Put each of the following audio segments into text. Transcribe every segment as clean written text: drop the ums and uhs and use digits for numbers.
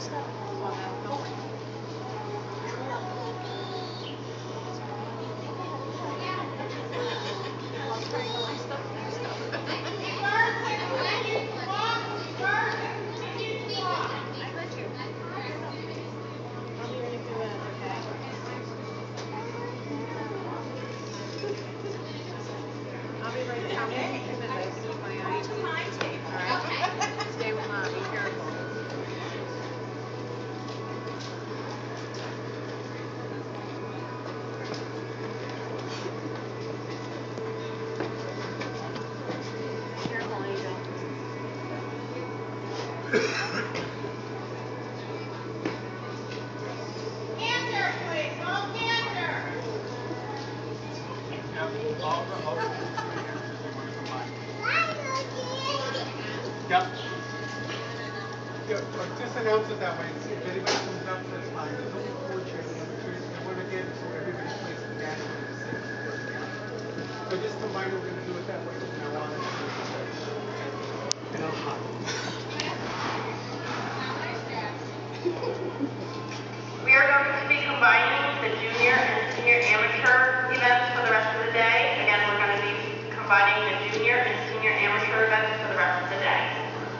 Yep. Just announce it that way. If anybody comes up, that's fine. There's only 4 chairs. We want to get so everybody's placed in that. So just combine, we're going to do it that way from now on. And I'll hide. We are going to be combining the junior and senior amateur events for the rest of the day. Again, we're going to be combining the junior and senior amateur events for the rest of the day.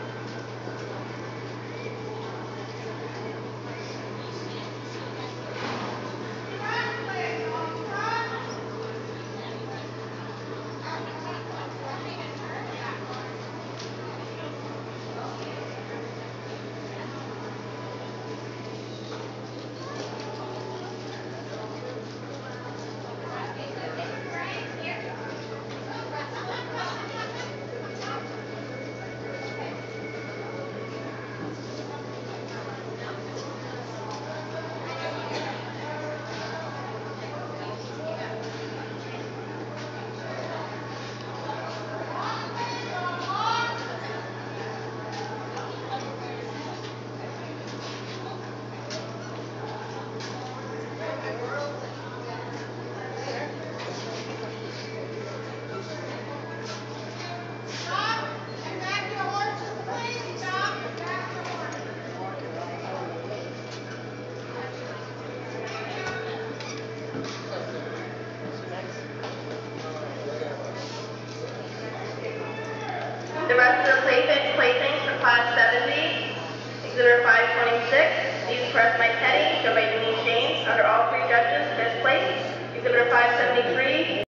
The rest of the playthings for Class 7B, Exhibit 526, These Press Mike Teddy, shown by Denise James, under all 3 judges, 5th place. Exhibit 573.